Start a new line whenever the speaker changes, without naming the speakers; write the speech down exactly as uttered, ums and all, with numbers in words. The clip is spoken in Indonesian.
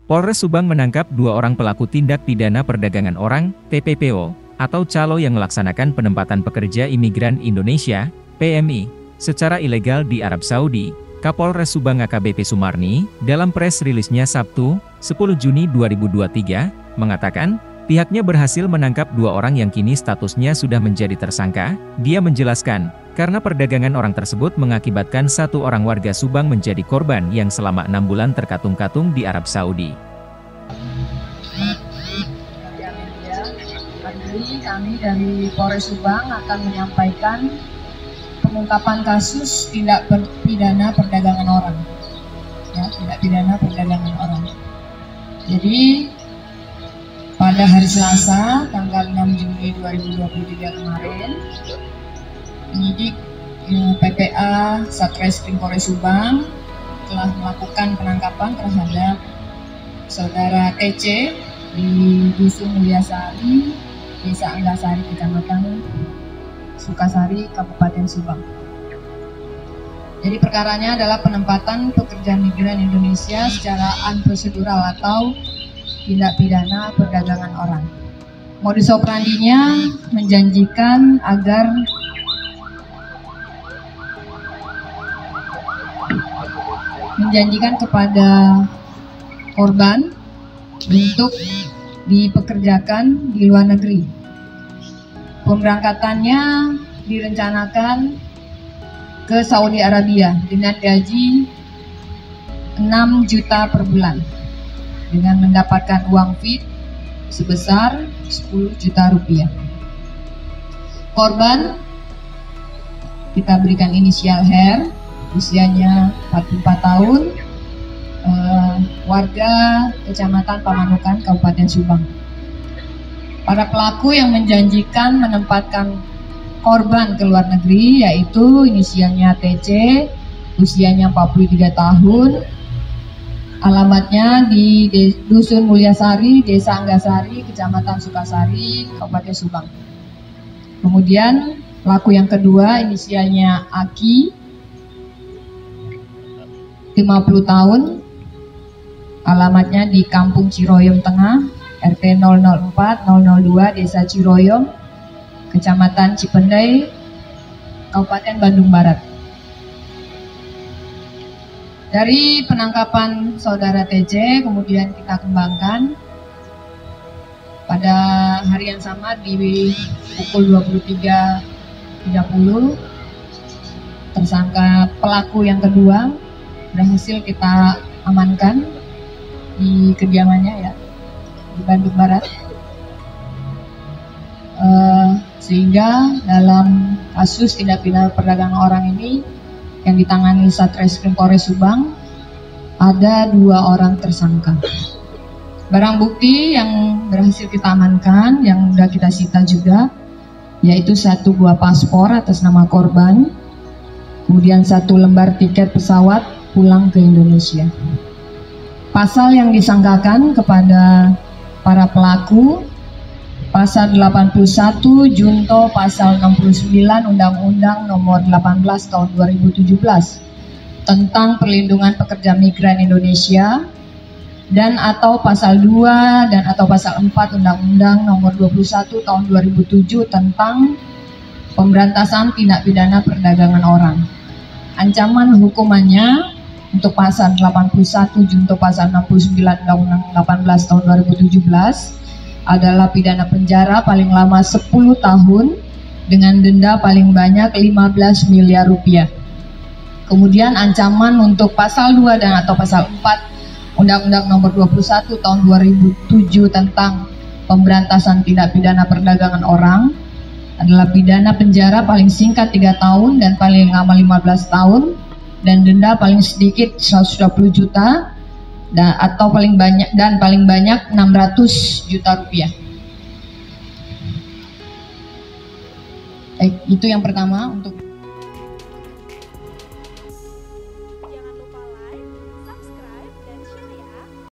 Polres Subang menangkap dua orang pelaku tindak pidana perdagangan orang, T P P O, atau calo yang melaksanakan penempatan pekerja imigran Indonesia, P M I, secara ilegal di Arab Saudi. Kapolres Subang A K B P Sumarni, dalam press rilisnya Sabtu, sepuluh Juni dua ribu dua puluh tiga, mengatakan, pihaknya berhasil menangkap dua orang yang kini statusnya sudah menjadi tersangka. Dia menjelaskan, karena perdagangan orang tersebut mengakibatkan satu orang warga Subang menjadi korban yang selama enam bulan terkatung-katung di Arab Saudi.
Hari ini kami dari Polres Subang akan menyampaikan pengungkapan kasus tindak pidana perdagangan orang. Ya, tindak pidana perdagangan orang. Jadi pada hari Selasa, tanggal enam Juni dua ribu dua puluh tiga kemarin, penyidik P P A Satreskrim Polres Subang telah melakukan penangkapan terhadap saudara T C di Dusun Mulyasari, Desa Anggasari, Kecamatan Sukasari, Kabupaten Subang. Jadi perkaranya adalah penempatan pekerja migran Indonesia secara unprosedural atau tindak pidana perdagangan orang. Modus operandinya menjanjikan agar menjanjikan kepada korban untuk dipekerjakan di luar negeri. Pemberangkatannya direncanakan ke Saudi Arabia dengan gaji enam juta per bulan, dengan mendapatkan uang fit sebesar sepuluh juta rupiah. Korban kita berikan inisial Her, usianya empat puluh empat tahun, eh, warga Kecamatan Pamanukan, Kabupaten Subang. Para pelaku yang menjanjikan menempatkan korban ke luar negeri yaitu inisialnya T C, usianya empat puluh tiga tahun, alamatnya di Dusun Mulyasari, Desa Anggasari, Kecamatan Sukasari, Kabupaten Subang. Kemudian pelaku yang kedua inisialnya Aki, lima puluh tahun, alamatnya di Kampung Ciroyom Tengah, R T nol nol empat nol nol dua, Desa Ciroyom, Kecamatan Cipendei, Kabupaten Bandung Barat. Dari penangkapan saudara T C, kemudian kita kembangkan pada hari yang sama di pukul dua puluh tiga tiga puluh, tersangka pelaku yang kedua berhasil kita amankan di kediamannya ya, di Bandung Barat. Uh, sehingga dalam kasus tindak pidana perdagangan orang ini yang ditangani Satreskrim Polres Subang ada dua orang tersangka. Barang bukti yang berhasil kita amankan, yang sudah kita sita juga, yaitu satu buah paspor atas nama korban, kemudian satu lembar tiket pesawat pulang ke Indonesia. Pasal yang disangkakan kepada para pelaku, Pasal delapan puluh satu Junto Pasal enam puluh sembilan Undang-Undang Nomor delapan belas Tahun dua ribu tujuh belas tentang Perlindungan Pekerja Migran Indonesia, dan atau Pasal dua dan atau Pasal empat Undang-Undang Nomor dua puluh satu Tahun dua ribu tujuh tentang Pemberantasan Tindak Pidana Perdagangan Orang. Ancaman hukumannya untuk Pasal delapan puluh satu Junto Pasal enam puluh sembilan Undang-Undang delapan belas Tahun dua ribu tujuh belas adalah pidana penjara paling lama sepuluh tahun dengan denda paling banyak lima belas miliar rupiah. Kemudian ancaman untuk Pasal dua dan atau Pasal empat Undang-Undang Nomor dua puluh satu Tahun dua ribu tujuh tentang Pemberantasan Tindak Pidana Perdagangan Orang adalah pidana penjara paling singkat tiga tahun dan paling lama lima belas tahun dan denda paling sedikit seratus dua puluh juta dan atau paling banyak dan paling banyak enam ratus juta rupiah. Baik, itu yang pertama untuk